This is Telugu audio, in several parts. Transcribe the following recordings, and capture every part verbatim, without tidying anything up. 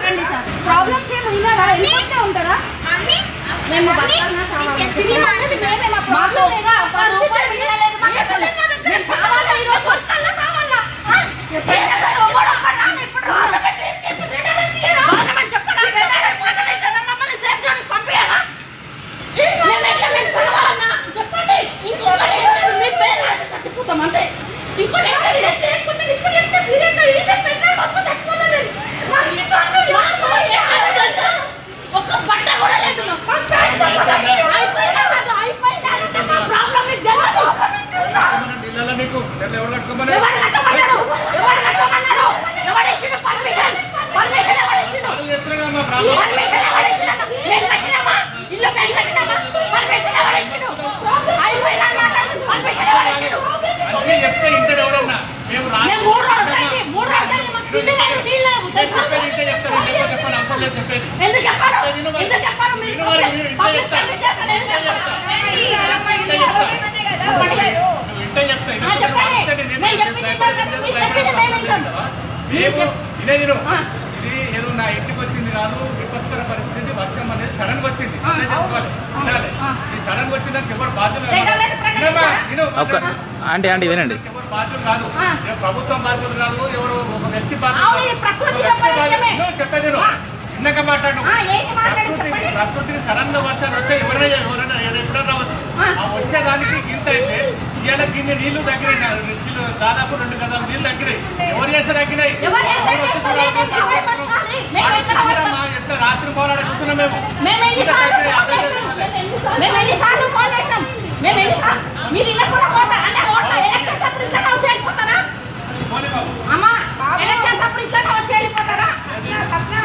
చెప్పండి సార్, ప్రాబ్లమ్స్ ఏమి ఉన్నారా? ఎందుకంటే ఉంటారా? మేము చెప్పండి ఇంకోటి ఒక్క బట్ట కూడా లేదు. ఇది ఏదో నా ఇంటికి వచ్చింది కాదు, విపత్కర పరిస్థితి, వర్షం అనేది సడన్ గా వచ్చింది. ఈ సడన్ గా వచ్చిందానికి ఎవరు బాధ్యులు అంటే అంటే వినండి, ఎవరు బాధ్యులు కాదు, ప్రభుత్వం బాధ్యులు కాదు, ఎవరు ఒక వ్యక్తి బాధ్యులు. చెప్పేది చిన్నగా మాట్లాడు. ప్రకృతి ప్రకృతికి సడన్ గా వర్షాలు వస్తే ఎవరైనా ఎవరైనా ఎప్పుడైనా రావచ్చు. ఆ వచ్చేదానికి ఇంత అయితే ఇవాళ కింద నీళ్లు తగ్గినాయి, దాదాపు రెండు గదాలు నీళ్లు తగ్గినాయి. ఎవరు చేస్తే తగ్గినాయి? ఎట్లా రాత్రి పోరాడ చూస్తున్నాం మేము.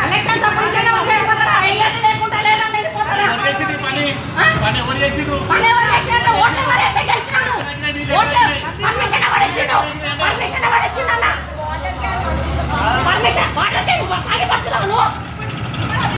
పని పని ఎవరు చేసిండ్రు?